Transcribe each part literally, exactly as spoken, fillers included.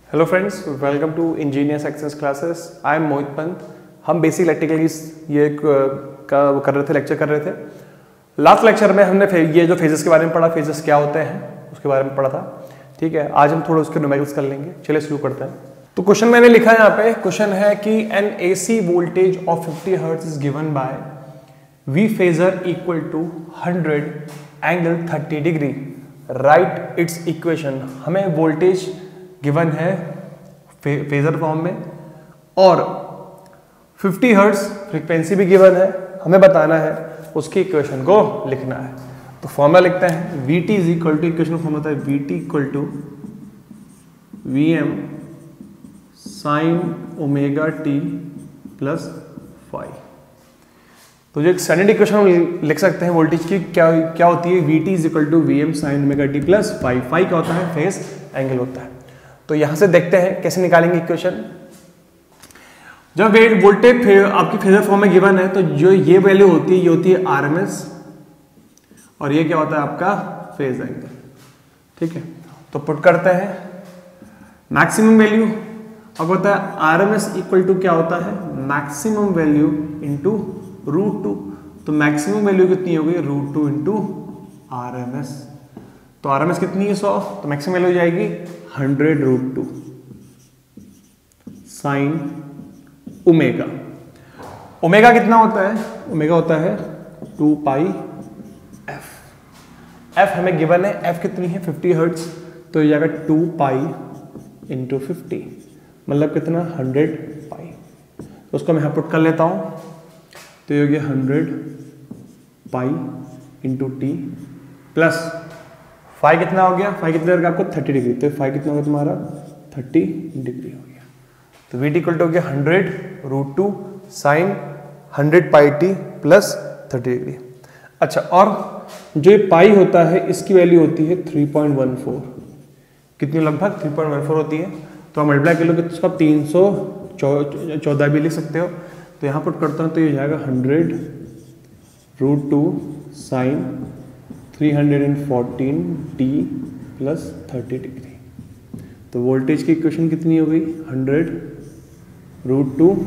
Hello friends, welcome to engineers access classes. I am Mohit Pant. हम basic electrical ये का कर रहे थे, लेक्चर कर रहे थे। लास्ट लेक्चर में हमने ये जो फेजेस के बारे में पढ़ा, फेजेस क्या होते हैं उसके बारे में पढ़ा था। ठीक है, आज हम थोड़ा उसके न्यूमेरिकल्स कर लेंगे। चलिए शुरू करते हैं। तो क्वेश्चन मैंने लिखा है यहाँ पे, क्वेश्चन है कि an AC voltage of fifty hertz is given by V phasor equal to hundred angle thirty degree, right its equation. हमें वोल्टेज गिवन है फे, फेजर फॉर्म में और फिफ्टी हर्ट्ज फ्रीक्वेंसी भी गिवन है, हमें बताना है उसकी इक्वेशन को लिखना है। तो फॉर्मूला लिखते हैं, V t is equal to, equation formula होता है V t equal to V m sine omega t plus five. तो जो एक स्टैंडर्ड इक्वेशन हम लिख सकते हैं वोल्टेज की, क्या क्या होती है, V t is equal to V m sine omega t plus five. Five क्या होता है, फेज एंगल होता है। तो यहां से देखते हैं कैसे निकालेंगे इक्वेशन। जब वेट वोल्टेज आपकी फेजर फॉर्म में गिवन है तो जो ये वैल्यू होती है ये होती है आरएमएस और ये क्या होता है आपका फेज एंगल। ठीक है, तो पुट करते हैं मैक्सिमम वैल्यू। अब होता है आरएमएस इक्वल टू क्या होता है, maximum value into root two. तो मैक्सिमम वैल्यू कितनी हो गई, रूट टू इंटू आरएमएस। तो आरएमएस कितनी है, सौ, तो मैक्सिमम वैल्यू हो जाएगी hundred root two sine omega. Omega कितना होता है, ओमेगा होता है टू पाई एफ। एफ हमें गिवन है, एफ कितनी है फिफ्टी हर्ट्ज, तो ये जाएगा टू पाई इंटू फिफ्टी, मतलब कितना हंड्रेड पाई। तो उसको मैं यहाँ पुट कर लेता हूँ, तो ये हो गया hundred pi into t plus five कितना हो गया, फाइव कितना आपको थर्टी डिग्री, तो फाइव कितना होगा तुम्हारा थर्टी डिग्री हो गया। तो वी टी इक्वल टू हो गया hundred root two sine hundred pi t plus thirty degree. अच्छा, और जो ये पाई होता है इसकी वैल्यू होती है थ्री पॉइंट वन फोर, कितनी लगभग थ्री पॉइंट वन फोर होती है। तो हम मल्टीप्लाई कर लो तो उसका तीन सौ चौदह भी लिख सकते हो। तो यहाँ पुट करता हूँ तो ये जाएगा hundred root two sine three hundred fourteen t plus thirty degree. तो वोल्टेज की इक्वेशन कितनी हो गई, hundred root two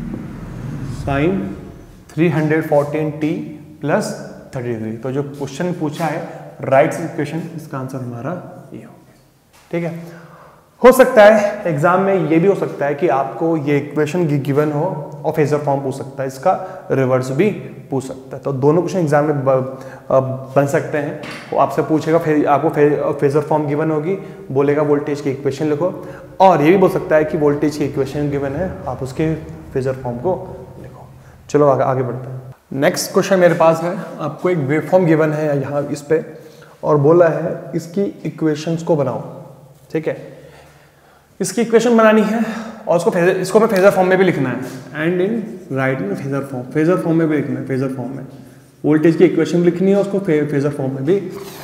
sine three hundred fourteen t plus thirty degree. तो जो क्वेश्चन पूछा है राइट इक्वेशन, इसका आंसर हमारा ये हो गया। ठीक है, हो सकता है एग्जाम में ये भी हो सकता है कि आपको ये इक्वेशन गिवन हो और फेजर फॉर्म पूछ सकता है, इसका रिवर्स भी पूछ सकता है। तो दोनों क्वेश्चन एग्जाम में बन सकते हैं। वो आपसे पूछेगा, फिर आपको फेजर फॉर्म गिवन होगी, बोलेगा वोल्टेज की इक्वेशन लिखो, और ये भी बोल सकता है कि वोल्टेज की इक्वेशन गिवन है, आप उसके फेजर फॉर्म को लिखो। चलो आगे आगे बढ़ते हैं। नेक्स्ट क्वेश्चन मेरे पास है, आपको एक वेव फॉर्म गिवन है यहाँ इस पे और बोला है इसकी इक्वेशंस को बनाओ। ठीक है, इसकी इक्वेशन बनानी है और उसको फेजर, इसको मैं फेजर फॉर्म में भी लिखना है, and in write in phasor form, phasor form में भी लिखना है। फेजर फॉर्म में वोल्टेज की इक्वेशन भी लिखनी है, उसको फे, फेजर फॉर्म में भी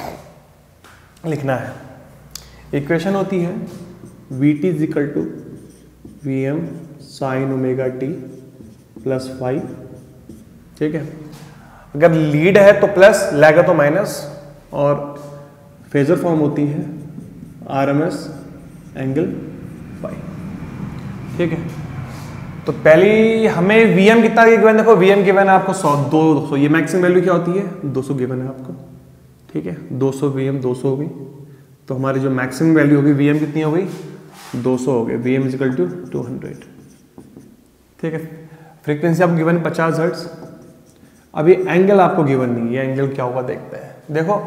लिखना है। इक्वेशन होती है V t is equal to V m sine omega t plus five. ठीक है, अगर लीड है तो प्लस, लैग है तो माइनस, और फेजर फॉर्म होती है R M S angle five. ठीक है, तो पहले हमें वी एम कितना गिवन, देखो वी एम गिवन है आपको सौ, दो सौ, ये मैक्सिमम वैल्यू क्या होती है, दो सौ गिवन है आपको। ठीक है, दो सौ वी एम दो सौ हो गई, तो हमारी जो मैक्सिमम वैल्यू होगी वी एम कितनी हो गई, दो सौ हो गई। V m equal to two hundred. ठीक है, फ्रीक्वेंसी आपको गिवन पचास हर्ट्ज। अभी एंगल आपको गिवन नहीं, ये एंगल क्या होगा देखते हैं। देखो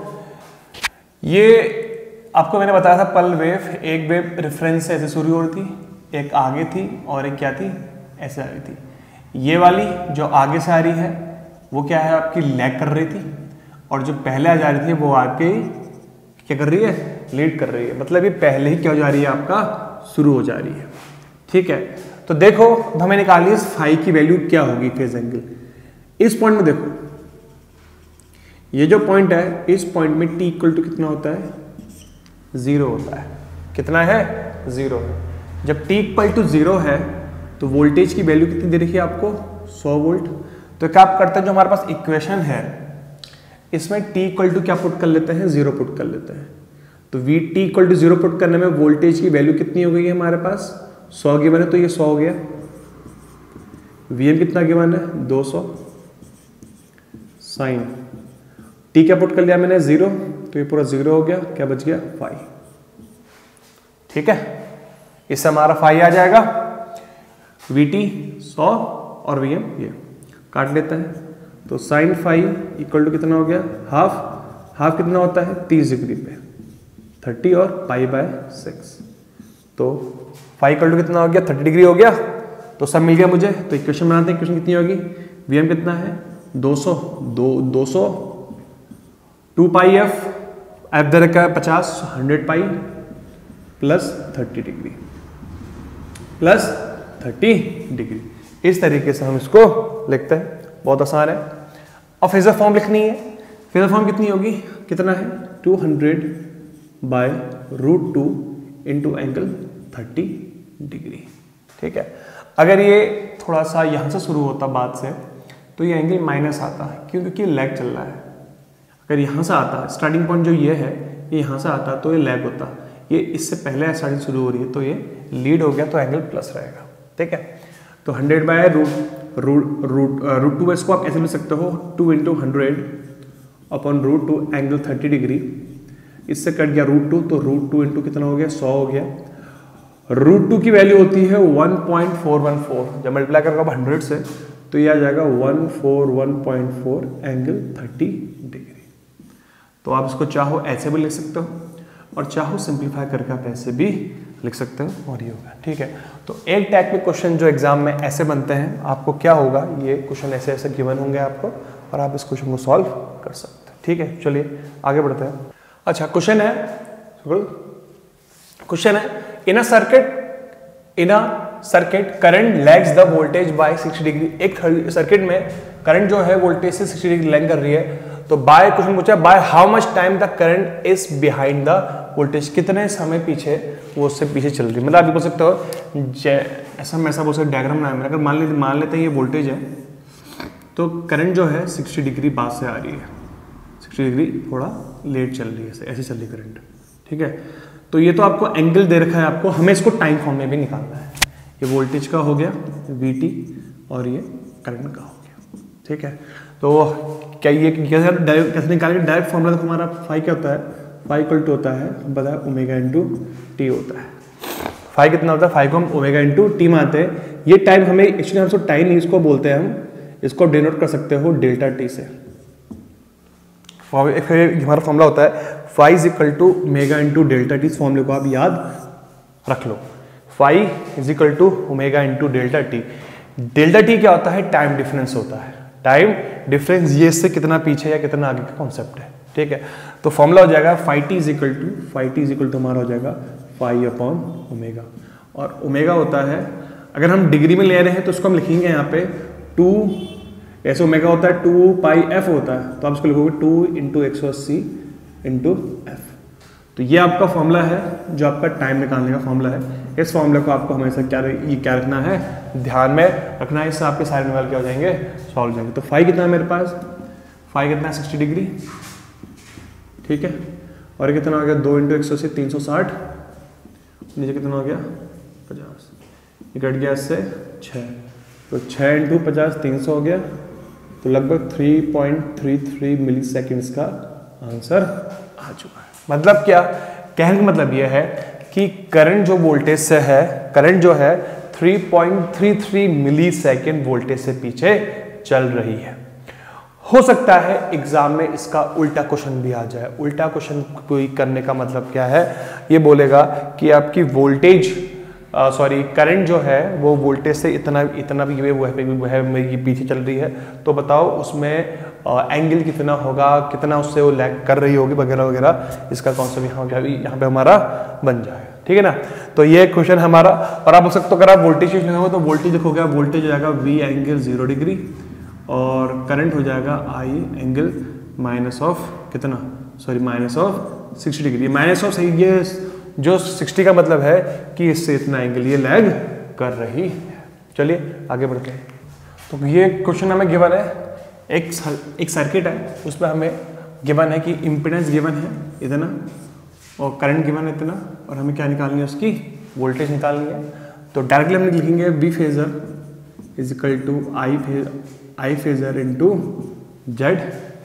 ये आपको मैंने बताया था पल वेव, एक वेव रेफरेंस से ऐसे शुरू हो रही थी, एक आगे थी और एक क्या थी, ऐसे आ रही थी। ये वाली जो आगे से आ रही है वो क्या है, आपकी लैग कर रही थी, और जो पहले आ जा रही थी वो आगे क्या कर रही है, लीड कर रही है। मतलब ये पहले ही क्या हो जा रही है, आपका शुरू हो जा रही है। ठीक है, तो देखो हमें निकालिए इस फाइव की वैल्यू क्या होगी फेज एंगल। इस पॉइंट में देखो, ये जो पॉइंट है, इस पॉइंट में टी इक्वल टू कितना होता है, जीरो होता है। कितना है, जीरो है। जब टी इक्वल टू जीरो है तो वोल्टेज की वैल्यू कितनी दे रखी है आपको, सौ वोल्ट। तो क्या आप करते हैं, जो हमारे पास इक्वेशन है इसमें टी इक्वल टू क्या पुट कर लेते हैं, जीरो पुट कर लेते हैं। तो V t equal to zero put करने में वोल्टेज की वैल्यू कितनी हो गई है हमारे पास, सौ गिवन है, तो ये सौ हो गया। वी एम कितना गिवन है, दो सौ। साइन टी क्या पुट कर लिया मैंने, जीरो, तो ये पूरा जीरो हो गया, क्या बच गया, फाइव। ठीक है, इससे हमारा फाइव आ जाएगा। वी टी सौ और वी एम ये काट लेते हैं, तो साइन फाइव इक्वल टू कितना हो गया, हाफ। हाफ कितना होता है, तीस डिग्री पे, थर्टी और पाई बाय सिक्स, तो फाइव इक्वल टू कितना हो गया, थर्टी डिग्री हो गया। तो सब मिल गया मुझे। तो इक्वेशन बनाते हैं, इक्वेशन कितनी होगी, वी एम कितना है, दो सौ, दो दो सौ टू पाई एफ, एफ दे रखा है पचास, hundred pi plus thirty degree plus thirty degree. इस तरीके से हम इसको लिखते हैं, बहुत आसान है। अब फेजर फॉर्म लिखनी है। फेजर फॉर्म कितनी होगी, कितना है, two hundred by root two into angle thirty degree. ठीक है, अगर ये थोड़ा सा यहाँ से शुरू होता बाद से तो ये एंगल माइनस आता है, क्यों, क्योंकि लैग चल रहा है। अगर यहाँ से आता, स्टार्टिंग पॉइंट जो ये है, ये यहाँ से आता तो ये लैग होता, ये इससे पहले स्टार्टिंग शुरू हो रही है तो ये लीड हो गया, तो एंगल प्लस रहेगा। ठीक है, तो hundred by root root root root two इसको आप ऐसे लिख सकते हो, two into hundred upon root two angle thirty degree. इससे कट गया रूट टू, तो रूट टू इंटू कितना हो गया, सौ हो गया। रूट टू की वैल्यू होती है one point four one four, जब मल्टीप्लाई करोगे आप हंड्रेड से तो ये आ जाएगा one four one point four angle thirty degree. तो आप इसको चाहो ऐसे भी लिख सकते हो और चाहो सिंप्लीफाई करके आप ऐसे भी लिख सकते हो और ये होगा। ठीक है, तो एक टाइप के क्वेश्चन जो एग्जाम में ऐसे बनते हैं, आपको क्या होगा, ये क्वेश्चन ऐसे ऐसे गिवन होंगे आपको और आप इस क्वेश्चन को सॉल्व कर सकते हैं। ठीक है, चलिए आगे बढ़ते हैं। अच्छा, क्वेश्चन है क्वेश्चन है in a circuit in a circuit current lags the voltage by sixty degree. एक सर्किट में करंट जो है वोल्टेज से सिक्सटी डिग्री लैग कर रही है, तो बाय क्वेश्चन पूछा by how much time the current is behind the voltage, कितने समय पीछे वो उससे पीछे चल रही है। मतलब आप ये बोल सकते हो, ऐसा मैं ऐसा बोल सकता डायग्राम बनाया मैंने, अगर मान लेते मान लेते हैं ये वोल्टेज है, तो करंट जो है सिक्सटी डिग्री बाद से आ रही है, सिक्सटी डिग्री थोड़ा लेट चल रही है, ऐसे चल रही करंट। ठीक है, तो ये तो आपको एंगल दे रखा है, आपको हमें इसको टाइम फॉर्म में भी निकालना है। ये वोल्टेज का हो गया वी टी और ये करंट का हो गया। ठीक है, तो क्या ये कैसे निकालेंगे, डायरेक्ट फॉर्मूला तो हमारा फाइव क्या होता है, फाइव इक्वल टू होता है, बताया ओमेगा इंटू टी होता है। फाइव कितना होता है, फाइव को हम ओमेगा इंटू टी में आते हैं। ये टाइम हमें एक्चुअली हम इसको टाइम नहीं इसको बोलते हैं, हम इसको डिनोट कर सकते हो डेल्टा टी से। हमारा फॉर्मूला होता है phi is equal to omega into delta t. इस फॉर्मूले को आप याद रख लो, phi is equal to omega into delta t. Delta t क्या होता है, टाइम डिफरेंस होता है। टाइम डिफरेंस ये इससे कितना पीछे या कितना आगे का कॉन्सेप्ट है। ठीक है, तो फॉर्मूला हो जाएगा phi t is equal to phi t is equal to हमारा हो जाएगा फाइव अपॉन ओमेगा, और ओमेगा होता है, अगर हम डिग्री में ले रहे हैं तो उसको हम लिखेंगे यहाँ पे टू, ऐसे ओमेगा होता है टू पाई एफ होता है, तो आप इसको लिखोगे टू इंटू एक सौ अस्सी इंटू एफ। तो ये आपका फॉर्मूला है जो आपका टाइम निकालने का फॉर्मूला है। इस फॉर्मूले को आपको हमेशा क्या ये क्या रखना है, ध्यान में रखना है, इससे आपके सारे निकाल क्या हो जाएंगे, सॉल्व हो जाएंगे। तो फाइव कितना है मेरे पास, फाइव कितना है सिक्सटी डिग्री। ठीक है, और ये कितना हो गया, दो इंटू एक सौ अस्सी तीन सौ साठ, नीचे कितना हो गया पचास, ये कट गया इससे छः, तो छः इंटू पचास तीन सौ हो गया, तो लगभग three point three three milliseconds का आंसर आ चुका है। मतलब क्या कहने का मतलब यह है कि करंट जो वोल्टेज से है, करंट जो है three point three three milliseconds voltage से पीछे चल रही है। हो सकता है एग्जाम में इसका उल्टा क्वेश्चन भी आ जाए। उल्टा क्वेश्चन कोई करने का मतलब क्या है, ये बोलेगा कि आपकी वोल्टेज सॉरी करंट जो है वो वोल्टेज से इतना इतना भी वो है, वो है मेरी पीछे चल रही है, तो बताओ उसमें एंगल कितना होगा, कितना उससे वो लैग कर रही होगी वगैरह वगैरह। इसका कॉन्सेप्ट यहाँ यहाँ पे हमारा बन जाएगा। ठीक है ना, तो ये क्वेश्चन हमारा। और आप बोल सकते हो अगर आप वोल्टेज लिखोगे तो वोल्टेज देखोगे, वोल्टेज हो जाएगा वी एंगल जीरो डिग्री और करंट हो जाएगा आई एंगल माइनस ऑफ कितना, sorry minus of sixty degree. Minus of सही, ये जो सिक्सटी का मतलब है कि इससे इतना एंगल ये लैग कर रही है। चलिए आगे बढ़ते हैं। तो ये क्वेश्चन हमें गिवन है, एक एक सर्किट है, उसमें हमें गिवन है कि इम्पीडेंस गिवन है इतना और करंट गिवन है इतना, और हमें क्या निकालनी है, उसकी वोल्टेज निकालनी है। तो डायरेक्टली हम लिखेंगे V phasor is equal to I I phasor into Z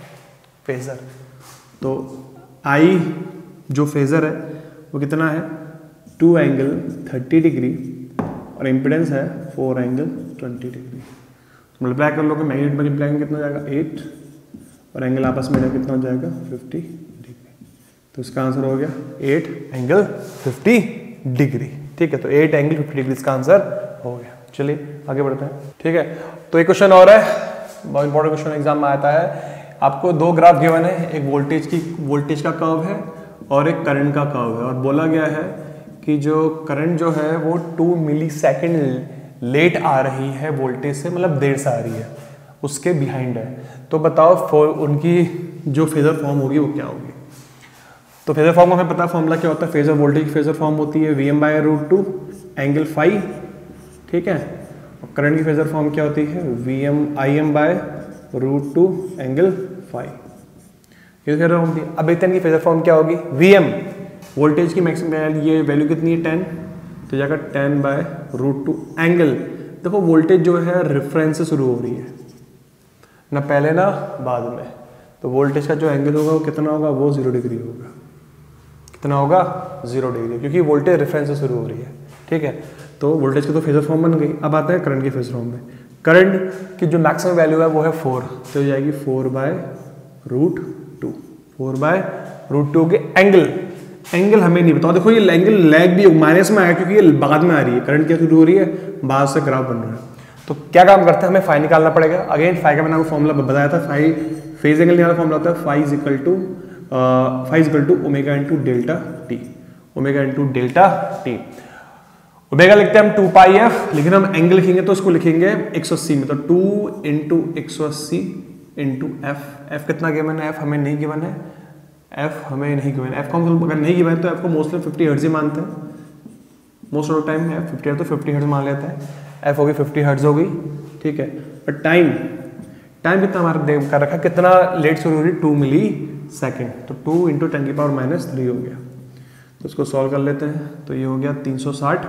phasor. तो आई जो फेजर है वो कितना है, टू एंगल थर्टी डिग्री और इम्पिडेंस है four angle twenty degree. Multiply कर लोगे, मैग्नीट्यूड मल्टीप्लाई में कितना हो जाएगा एट, और एंगल आपस में कितना हो जाएगा फिफ्टी डिग्री। तो इसका आंसर हो गया एट एंगल फिफ्टी डिग्री। ठीक है, तो एट एंगल फिफ्टी डिग्री इसका आंसर हो गया। चलिए आगे बढ़ते हैं। ठीक है, तो एक क्वेश्चन और है, बहुत इंपॉर्टेंट क्वेश्चन एग्जाम में आता है। आपको दो ग्राफ गिवन है, एक वोल्टेज की वोल्टेज का कर्व है और एक करंट का कर्व है, और बोला गया है कि जो करंट जो है वो टू मिली सेकेंड लेट आ रही है वोल्टेज से, मतलब देर से आ रही है, उसके बिहाइंड है। तो बताओ उनकी जो फेजर फॉर्म होगी वो क्या होगी। तो फेजर फॉर्म हमें पता है, फॉर्मूला क्या होता है, फेजर वोल्टेज की फेजर फॉर्म होती है V M by root two angle five. ठीक है, और करंट की फेजर फॉर्म क्या होती है, V M I M by root two angle phi. ये फेजर फॉर्म होती है। अब इतने की फेजर फॉर्म क्या होगी, वी एम वोल्टेज की मैक्सिमम ये वैल्यू कितनी है टेन, तो जाएगा ten by root two angle. देखो वोल्टेज जो है रेफरेंस से शुरू हो रही है ना, पहले ना बाद में, तो वोल्टेज का जो एंगल होगा वो कितना होगा, वो जीरो डिग्री होगा। कितना होगा, जीरो डिग्री, क्योंकि वोल्टेज रेफरेंस से शुरू हो रही है। ठीक है, तो वोल्टेज की तो फेजर फॉर्म बन गई। अब आता है करंट की फेजर फॉर्म में। करंट की जो मैक्सिमम वैल्यू है वो है फोर, तो हो जाएगी four by root two, four by root two के एंगल एंगल हमें नहीं बताओ। देखो ये एंगल लैग भी माइनस में आएगा क्योंकि ये बाद में आ रही है, करंट क्या शुरू हो रही है, बाद से ग्राफ बन रहा है। तो क्या काम करते हैं, हमें फाई निकालना पड़ेगा। अगेन फाई का मैंने आपको फॉर्मूला बताया था, फाई फेज एंगल निकालने फॉर्मूला होता है phi is equal to phi is equal to omega into delta t, omega into delta t. Omega लिखते हैं हम टू पाई एफ, लेकिन हम एंगल लिखेंगे तो उसको लिखेंगे एक सौ अस्सी में, तो टू इंटू एक सौ अस्सी इंटू एफ। एफ कितना गिवन है, एफ हमें नहीं गिवन है, एफ हमें नहीं गिवन है। एफ को हम अगर नहीं गिवन है तो एफ को मोस्टली फिफ्टी हर्ट्ज ही मानते हैं, most of the time F fifty hertz तो फिफ्टी हर्ट्ज मान लेते हैं। एफ होगी फिफ्टी हर्ट्ज हो गई। ठीक है, और टाइम टाइम कितना हमारा देख कर रखा, कितना लेट शुरू हो रही, टू मिली सेकेंड, तो टू इंटू टेन की पावर माइनस थ्री हो गया। तो इसको सॉल्व कर लेते हैं, तो ये हो गया तीन सौ साठ,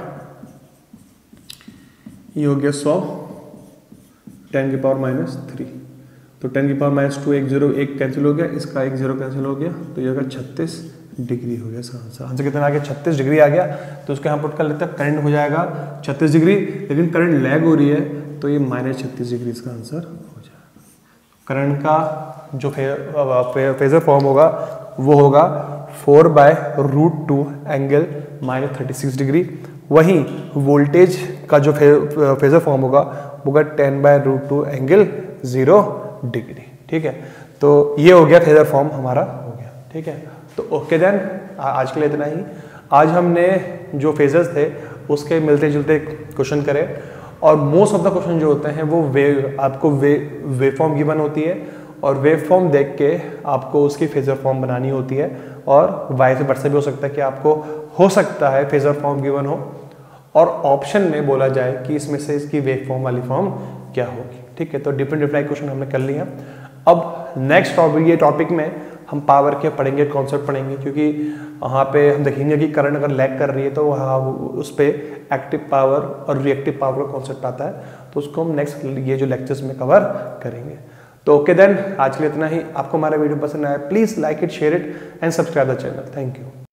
ये हो गया सौ, टेन की पावर माइनस थ्री, तो टेन की पावर माइनस टू, एक जीरो एक कैंसिल हो गया, इसका एक जीरो कैंसिल हो गया, तो ये होगा छत्तीस डिग्री हो गया इसका आंसर। आंसर कितना आ गया, छत्तीस डिग्री आ गया। तो उसको यहाँ पुट कर लेते हैं, करंट हो जाएगा छत्तीस डिग्री, लेकिन करंट लैग हो रही है तो ये माइनस छत्तीस डिग्री इसका आंसर हो जाएगा। करंट का जो फे, फेजर फॉर्म होगा वो होगा four by root two angle minus thirty six degree. वहीं वोल्टेज का जो फे, फेजर फॉर्म होगा वो होगा ten by root two angle zero degree. ठीक है, तो ये हो गया फेजर फॉर्म हमारा हो गया। ठीक है, तो ओके देन आज के लिए इतना ही। आज हमने जो फेजर्स थे उसके मिलते जुलते क्वेश्चन करे, और मोस्ट ऑफ द क्वेश्चन जो होते हैं वो वे आपको वे वेव फॉर्म गिवन होती है, और वेव फॉर्म देख के आपको उसकी फेजर फॉर्म बनानी होती है, और वाइस वर्सा भी हो सकता है कि आपको हो सकता है फेजर फॉर्म गिवन हो और ऑप्शन में बोला जाए कि इसमें से इसकी वेव फॉर्म वाली फॉर्म क्या होगी। ठीक है, तो डिफरेंट डिफरेंट क्वेश्चन हमने कर लिया। अब नेक्स्ट टॉपिक ये टॉपिक में हम पावर के पढ़ेंगे, कॉन्सेप्ट पढ़ेंगे, क्योंकि वहाँ पे हम देखेंगे कि करंट अगर लैग कर रही है तो वहाँ उस पर एक्टिव पावर और रिएक्टिव पावर का कॉन्सेप्ट आता है, तो उसको हम नेक्स्ट ये जो लेक्चर्स में कवर करेंगे। तो ओके देन आज के लिए इतना ही। आपको हमारा वीडियो पसंद आया, please like it, share it and subscribe the channel. Thank you.